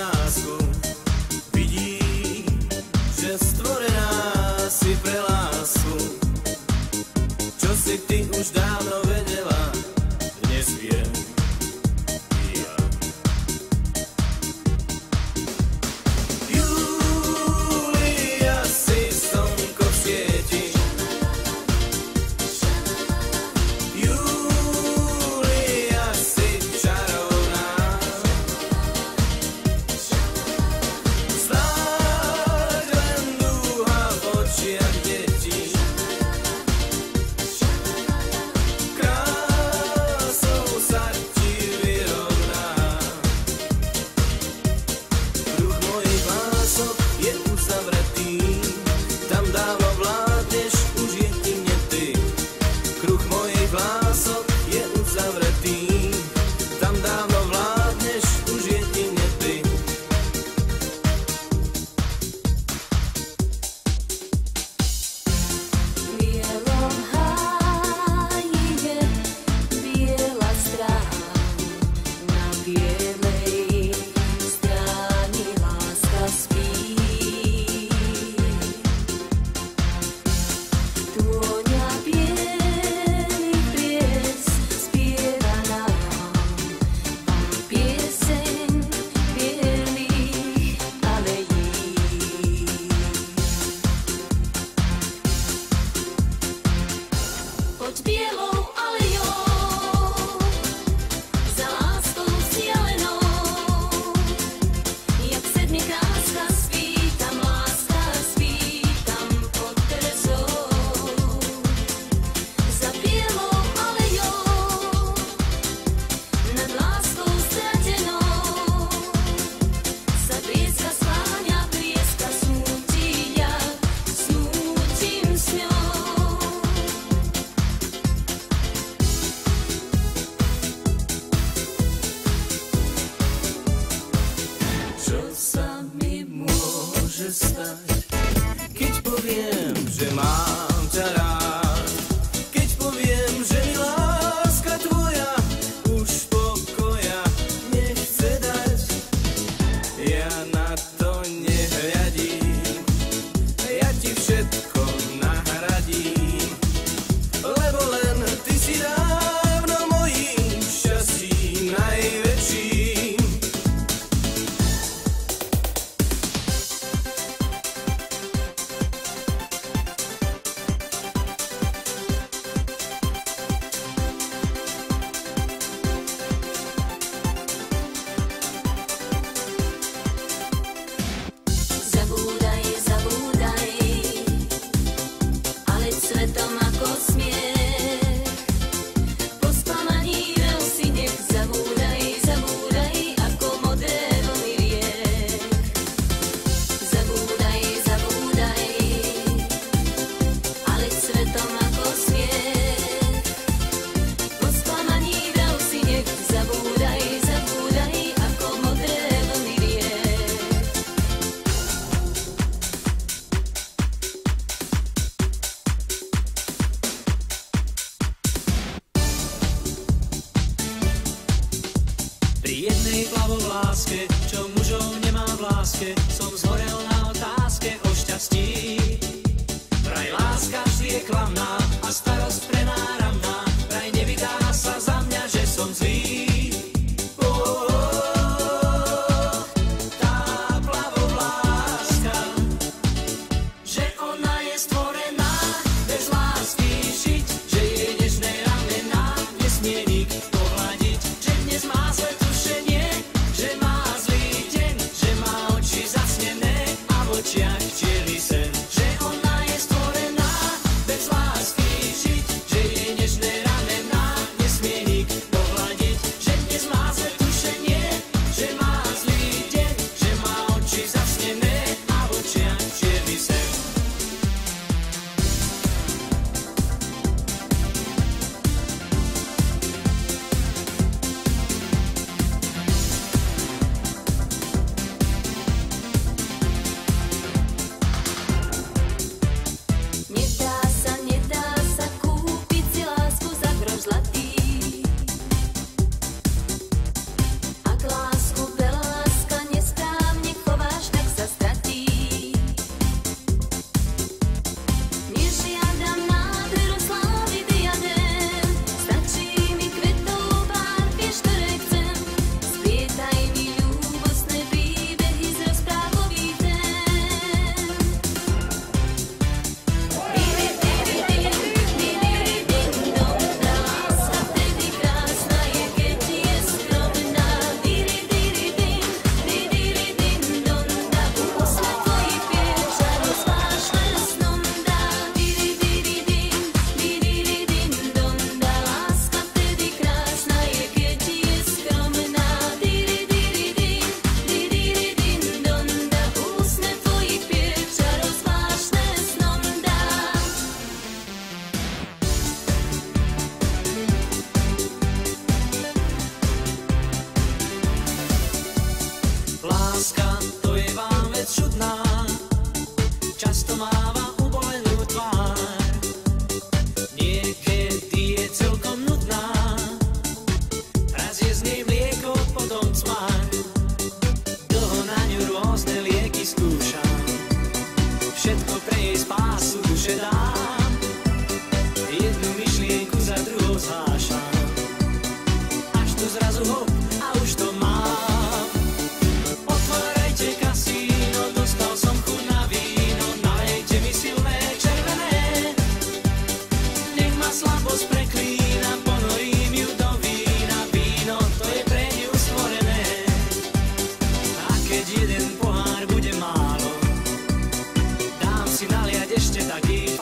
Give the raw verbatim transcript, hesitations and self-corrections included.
lásku. Vidí, že stvorená si pre lásku. Čo si ty už dávno vedela, dnes viem i ja. Júlia, si slnko v sieti. Júlia, si čarovná. Snáď len dúha v očiach detí. Krásou sa ti vyrovná. Kruh mojich lások je uzavretý. Tam dávno vládneš, už jedine ty. Kruh mojich lások je uzavretý. Tam dávno vládneš, už jedine ty. V bielom háji je biela strana, na bielej stráni láska spí. Tôňa bielých plies spieva nám pieseň bielých alejí. Poď bielou alejou, za láskou vzdialenou, jak sedmi kráska spí, tam láska spí, tam pod trezou. Za bielou alejou, nad láskou stratenou, sa blieska skláňa, blieska smúti, ja smútim s ňou. Čo sa mi môže stať, keď poviem, že mám ťa rád? Keď poviem, že mi láska tvoja už pokoja nechce dať. Ja na to nehľadím, ja ti všetko nahradím, lebo len ty si dávno mojím šťastím najväčším. Zabúdaj, zabúdaj, ale svetom ako smiech. Po sklamaní veľ si nech zabúdaj, zabúdaj, ako modré vlny riek. Zabúdaj, zabúdaj, ale svetom ako smiech. Po sklamaní veľ si nech zabúdaj, zabúdaj, ako modré vlny riek. Pri jednej plavovláske, čo mužov nemá v láske, som zhorel na otázke o šťastí. Vraj láska vždy je klamná a starosť prenáramná, vraj nevydá sa za mňa, že som zlý. Oh, tá plavovláska, že ona je stvorená bez lásky žiť, že jej nežné ramená nesmie nik pohľadiť, že dnes má zlé tušenie, že má zlý deň, že má oči zasnené a v očiach čiely sen, že ona je stvorená bez lásky žiť. čudná, často máva ubolenú tvár. Niekedy je celkom nudná, raz je z nej mlieko, potom cmar. Dlho na ňu rôzne lieky skúšam, všetko pre jej spásu duše dám. Jednu myšlienku za druhou zhášam, až tu zrazu hop a už to mám. Otvárajte kasíno, dostal som chuť na víno, nalejte mi silné červené. Nech ma slabosť preklína, ponorím ju do vína, víno to je pre ňu stvorené. A keď jeden pohár bude málo, dám si naliať ešte taký